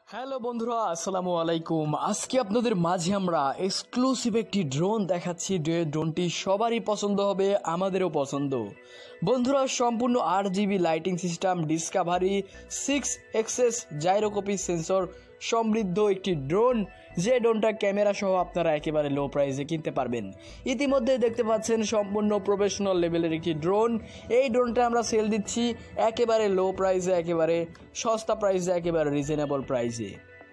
Hello বন্ধুরা, আসসালামু আলাইকুম। আজকে আপনাদের মাঝে আমরা এক্সক্লুসিভ একটি ড্রোন দেখাচ্ছি। যে ড্রোনটি সবারই পছন্দ হবে, আমাদেরও পছন্দ। বন্ধুরা, সম্পূর্ণ 8GB lighting system, discovery 6 gyroscopic sensor সমৃদ্ধ একটি ড্রোন, যে ড্রোনটা ক্যামেরা সহ আপনারা একেবারে লো প্রাইসে কিনতে পারবেন। ইতিমধ্যে দেখতে পাচ্ছেন সম্পূর্ণ প্রফেশনাল লেভেলের একটি ড্রোন। এই ড্রোনটা আমরা সেল দিচ্ছি একেবারে লো প্রাইসে, একেবারে সস্তা প্রাইসে, একেবারে রিজনেবল প্রাইসে।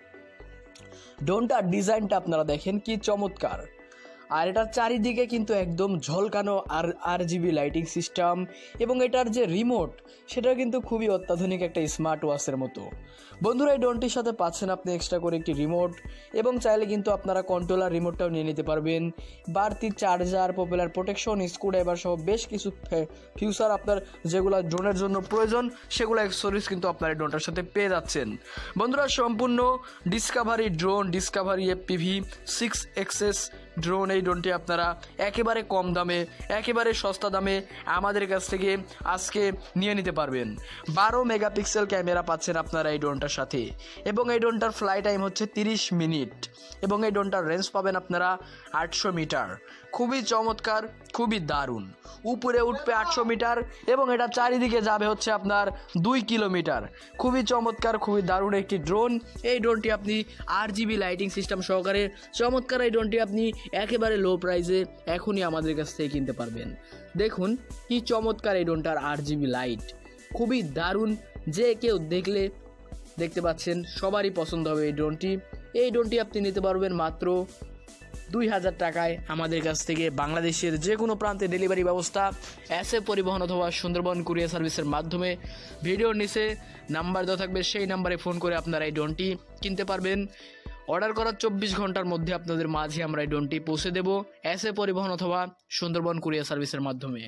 ড্রোনটার ডিজাইনটা আপনারা দেখেন কি চমৎকার, আর এটার চারিদিকে কিন্তু একদম ঝলকানো RGB লাইটিং সিস্টেম, এবং এটার যে রিমোট সেটা কিন্তু খুবই অত্যাধুনিক একটা স্মার্ট ওয়াচের মতো। বন্ধুরা, এই ড্রোনটির সাথে পাচ্ছেন আপনি এক্সট্রা করে একটি রিমোট, এবং চাইলে কিন্তু আপনারা কন্ট্রোলার রিমোটটাও নিয়ে নিতে পারবেন। বাড়তি চার্জার, পপুলার প্রোটেকশন, স্ক্রুড্রাইভার সহ বেশ কিছু ফিউচার আপনার যেগুলো ড্রোনের জন্য প্রয়োজন, সেগুলো অ্যাক্সেসরিজ কিন্তু আপনার এই ড্রোনটার সাথে পেয়ে যাচ্ছেন। বন্ধুরা, সম্পূর্ণ discovery drone, discovery FPV 6 drone. এই ড্রোনটি আপনারা একেবারে কম দামে, একেবারে সস্তা দামে আমাদের কাছ থেকে আজকে নিয়ে নিতে পারবেন। 12 মেগাপিক্সেল ক্যামেরা পাচ্ছেন আপনারা এই ড্রোনটার সাথে, এবং এই ড্রোনটার ফ্লাই টাইম হচ্ছে 30 মিনিট, এবং এই ড্রোনটার রেঞ্জ পাবেন আপনারা 800 মিটার। খুবই চমৎকার, খুবই দারুণ। উপরে উঠবে 800 মিটার, এবং এটা চারিদিকে যাবে হচ্ছে আপনার 2 কিলোমিটার। খুবই চমৎকার, খুবই দারুণ একটি ড্রোন। এই ড্রোনটি আপনি RGB লাইটিং সিস্টেম সহকারে চমৎকার এই ড্রোনটি আপনি একেবারে লো প্রাইসে এখনই আমাদের কাছ থেকে কিনতে পারবেন। দেখুন কি চমৎকার এই ড্রোনটার RGB লাইট, খুবই দারুণ। যে কেউ দেখতে পাচ্ছেন সবারই পছন্দ হবে এই ড্রোনটি। এই ড্রোনটি আপনি নিতে পারবেন মাত্র 2000 টাকায় আমাদের কাছ থেকে। বাংলাদেশের যে কোনো প্রান্তে ডেলিভারি ব্যবস্থা এসএ পরিবহন অথবা সুন্দরবন কুরিয়ার সার্ভিসের মাধ্যমে। ভিডিওর নিচে নাম্বার দেওয়া থাকবে, সেই নাম্বারে ফোন করে আপনারা এই ড্রোনটি কিনতে পারবেন। অর্ডার করার 24 ঘন্টার মধ্যে আপনাদের মাঝে আমরা এই ড্রোনটি পৌঁছে দেব এসএ পরিবহন অথবা সুন্দরবন কুরিয়ার সার্ভিসের মাধ্যমে।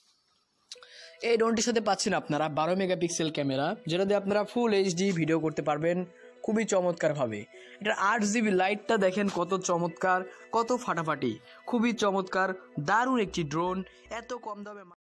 এই ড্রোনটির সাথে পাচ্ছেন আপনারা 12 মেগাপিক্সেল ক্যামেরা, যেটা দিয়ে আপনারা ফুল HD ভিডিও করতে পারবেন খুবই চমৎকারভাবে। এটার 8GB লাইটটা দেখেন কত চমৎকার, কত ফাটাফাটি, খুবই চমৎকার, দারুণ একটি ড্রোন। এত কম দামে